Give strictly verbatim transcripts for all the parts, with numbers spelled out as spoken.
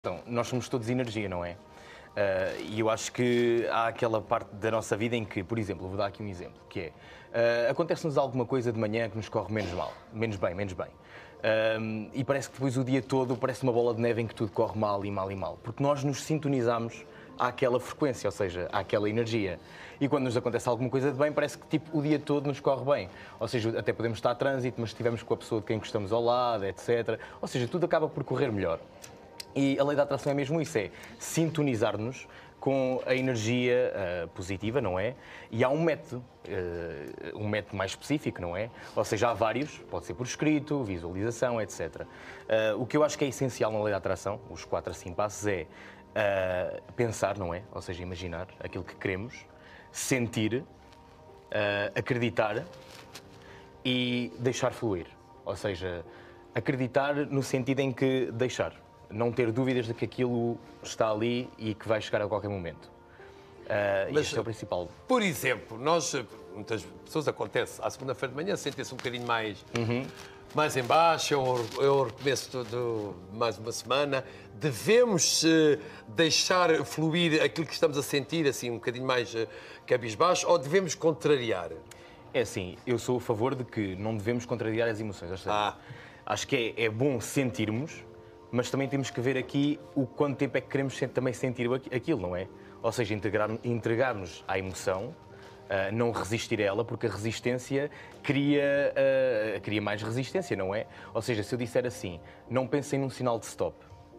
Então, nós somos todos energia, não é? Uh, e eu acho que há aquela parte da nossa vida em que, por exemplo, vou dar aqui um exemplo, que é, uh, acontece-nos alguma coisa de manhã que nos corre menos mal, menos bem, menos bem. Uh, e parece que depois o dia todo parece uma bola de neve em que tudo corre mal e mal e mal, porque nós nos sintonizamos àquela frequência, ou seja, àquela energia. E quando nos acontece alguma coisa de bem, parece que tipo, o dia todo nos corre bem. Ou seja, até podemos estar a trânsito, mas se estivermos com a pessoa de quem gostamos ao lado, etcétera. Ou seja, tudo acaba por correr melhor. E a lei da atração é mesmo isso, é sintonizar-nos com a energia uh, positiva, não é? E há um método, uh, um método mais específico, não é? Ou seja, há vários, pode ser por escrito, visualização, etcétera. Uh, o que eu acho que é essencial na lei da atração, os quatro a cinco passos, é uh, pensar, não é? Ou seja, imaginar aquilo que queremos, sentir, uh, acreditar e deixar fluir. Ou seja, acreditar no sentido em que deixar. Não ter dúvidas de que aquilo está ali e que vai chegar a qualquer momento. Uh, Mas, este é o principal. Por exemplo, nós, muitas pessoas acontece, à segunda-feira de manhã sentem-se um bocadinho mais, uhum. mais em baixo, é o recomeço de mais uma semana. Devemos uh, deixar fluir aquilo que estamos a sentir, assim, um bocadinho mais uh, cabisbaixo, ou devemos contrariar? É assim, eu sou a favor de que não devemos contrariar as emoções. Ou seja, ah. Acho que é, é bom sentirmos, mas também temos que ver aqui o quanto tempo é que queremos também sentir aquilo, não é? Ou seja, entregar-nos à emoção, uh, não resistir a ela, porque a resistência cria, uh, cria mais resistência, não é? Ou seja, se eu disser assim, não pensem num sinal de stop,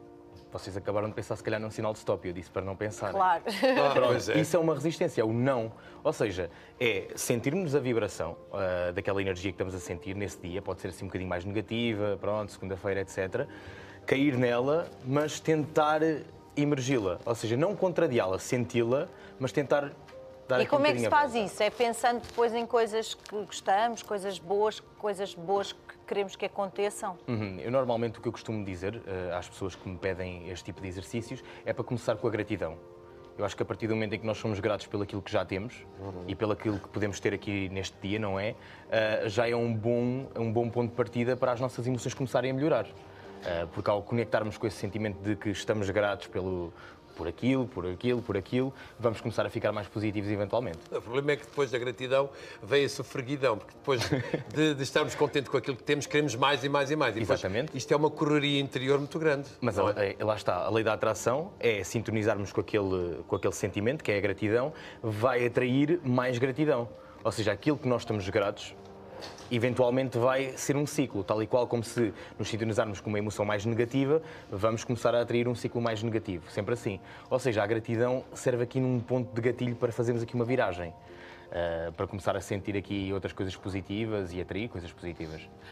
vocês acabaram de pensar se calhar num sinal de stop, e eu disse para não pensar. Claro. Ah, Pronto, é. Isso é uma resistência, é o não. Ou seja, é sentirmos a vibração uh, daquela energia que estamos a sentir nesse dia, pode ser assim um bocadinho mais negativa, pronto, segunda-feira, etcétera. Cair nela, mas tentar imergi-la, ou seja, não contrariá-la, senti-la, mas tentar dar E como um é que se faz isso? É pensando depois em coisas que gostamos, coisas boas, coisas boas que queremos que aconteçam? Uhum. Eu normalmente o que eu costumo dizer uh, às pessoas que me pedem este tipo de exercícios é para começar com a gratidão. Eu acho que a partir do momento em que nós somos gratos pelo aquilo que já temos uhum. e pelo aquilo que podemos ter aqui neste dia, não é? Uh, já é um bom, um bom ponto de partida para as nossas emoções começarem a melhorar. Porque ao conectarmos com esse sentimento de que estamos gratos pelo, por aquilo, por aquilo, por aquilo, vamos começar a ficar mais positivos eventualmente. O problema é que depois da gratidão vem a sofreguidão, porque depois de, de estarmos contentes com aquilo que temos, queremos mais e mais e mais. E depois, exatamente. Isto é uma correria interior muito grande. Mas a, a, lá está, a lei da atração é sintonizarmos com aquele, com aquele sentimento, que é a gratidão, vai atrair mais gratidão. Ou seja, aquilo que nós estamos gratos, eventualmente vai ser um ciclo, tal e qual como se nos sintonizarmos com uma emoção mais negativa, vamos começar a atrair um ciclo mais negativo, sempre assim. Ou seja, a gratidão serve aqui num ponto de gatilho para fazermos aqui uma viragem, uh, para começar a sentir aqui outras coisas positivas e atrair coisas positivas.